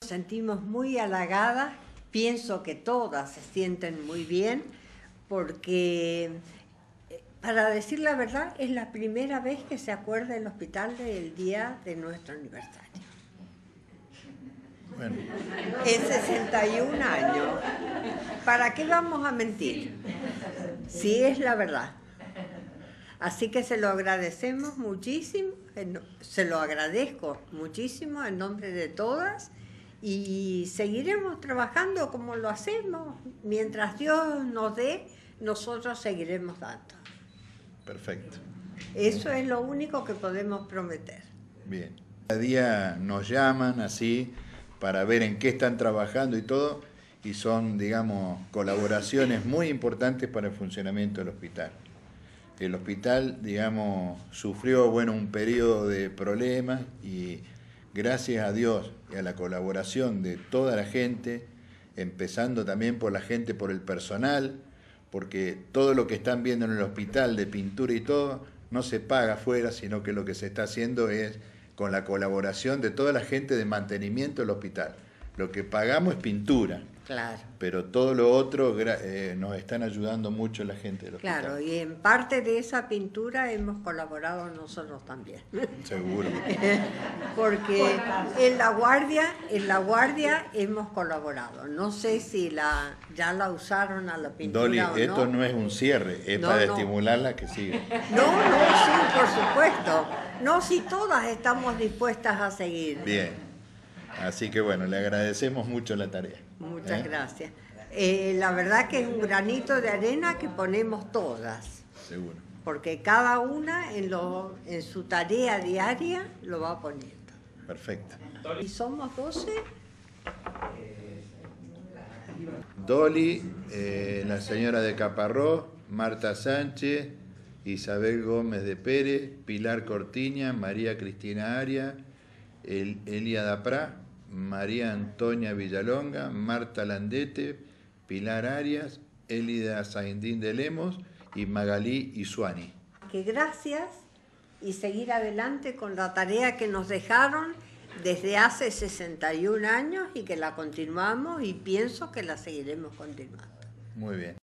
Nos sentimos muy halagadas, pienso que todas se sienten muy bien, porque, para decir la verdad, es la primera vez que se acuerda el hospital del día de nuestro aniversario. Bueno. En 61 años. ¿Para qué vamos a mentir? Si es la verdad. Así que se lo agradecemos muchísimo, se lo agradezco muchísimo en nombre de todas, y seguiremos trabajando como lo hacemos. Mientras Dios nos dé, nosotros seguiremos dando. Perfecto. Eso es lo único que podemos prometer. Bien. Cada día nos llaman así para ver en qué están trabajando y todo, y son, digamos, colaboraciones muy importantes para el funcionamiento del hospital. El hospital, digamos, sufrió, bueno, un periodo de problemas, y gracias a Dios y a la colaboración de toda la gente, empezando también por la gente, por el personal, porque todo lo que están viendo en el hospital de pintura y todo, no se paga afuera, sino que lo que se está haciendo es con la colaboración de toda la gente de mantenimiento del hospital. Lo que pagamos es pintura. Claro. Pero todo lo otro nos están ayudando mucho la gente del hospital. Claro, y en parte de esa pintura hemos colaborado nosotros también. Seguro. Porque en la guardia hemos colaborado. No sé si ya la usaron a la pintura. Dolly, o no. esto no es un cierre, es para estimularla que siga. No, sí, por supuesto. No, si todas estamos dispuestas a seguir. Bien. Así que bueno, le agradecemos mucho la tarea. Muchas gracias. La verdad que es un granito de arena que ponemos todas. Seguro. Porque cada una en su tarea diaria lo va poniendo. Perfecto. ¿Y somos 12? Dolly, la señora de Caparrós, Marta Sánchez, Isabel Gómez de Pérez, Pilar Cortiña, María Cristina Arias, Elia Daprá, María Antonia Villalonga, Marta Landete, Pilar Arias, Elida Saindín de Lemos y Magalí Isuani. Que gracias, y seguir adelante con la tarea que nos dejaron desde hace 61 años y que la continuamos, y pienso que la seguiremos continuando. Muy bien.